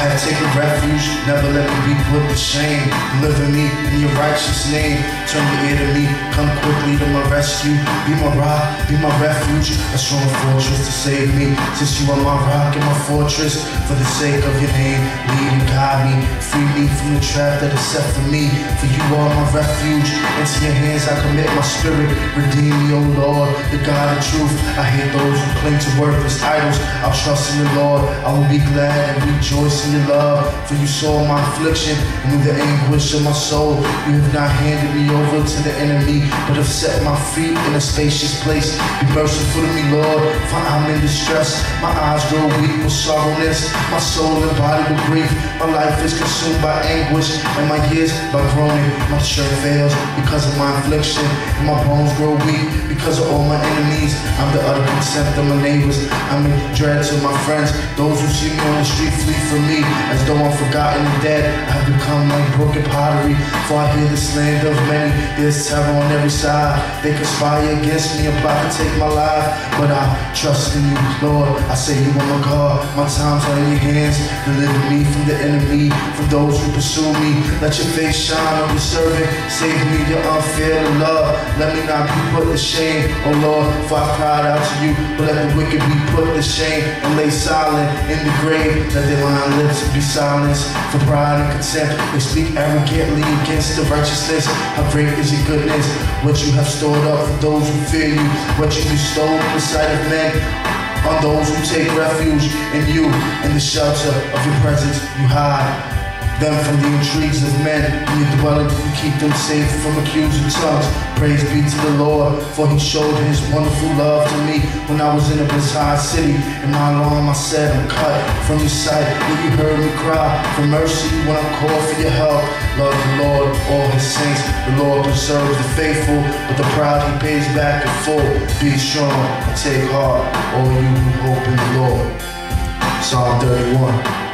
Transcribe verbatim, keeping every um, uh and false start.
I have taken refuge, never let me be put to shame. Deliver me in your righteous name. Turn your ear to me, come quickly to my rescue. Be my rock, be my refuge, a strong fortress to save me. Since you are my rock and my fortress, for the sake of your name, lead and guide me. Free me from the trap that is set for me. For you are my refuge, into your hands I commit my spirit. Redeem me, O Lord, the God of truth. I hate those who cling to worthless idols. I'll trust in the Lord, I will be glad and rejoice in your love. For you saw my affliction and knew the anguish of my soul. You have not handed me over to the enemy, but have set my feet in a spacious place. Be merciful to me, Lord, for I'm in distress. My eyes grow weak with sorrowness, my soul and body with grief. My life is consumed by anguish, and my years by groaning. My strength fails because of my affliction, and my bones grow weak because of all my enemies. I'm the utter contempt of my neighbors. I'm in dread to my friends. Those who see me on the street flee from me, as though I'm forgotten and dead. I have become like broken pottery, for I hear the slander of many. There's terror on every side. They conspire against me and plot to take my life, but I trust in you, Lord. I say you are my God. My times are in your hands. Deliver me from the enemy, from those who pursue me. Let your face shine on your servant. Save me your unfair love. Let me not be put to shame, oh Lord, for I cried out to you. But let the wicked be put to shame and lay silent in the grave. Let their lying lips be silenced. For pride and contempt they speak arrogantly against the righteousness. How great is your goodness, what you have stored up for those who fear you, what you bestow in the sight of men, on those who take refuge in you. In the shelter of your presence you hide them from the intrigues of men. In your dwelling you keep them safe from accusing tongues. Praise be to the Lord, for he showed his wonderful love to me when I was in a bizarre city. In my alarm I said, I'm cut from your sight. Then you heard me cry for mercy when I called for your help. Love the Lord, all his saints. The Lord preserves the faithful, but the proud he pays back in full. Be strong and take heart, all you who hope in the Lord. Psalm thirty-one.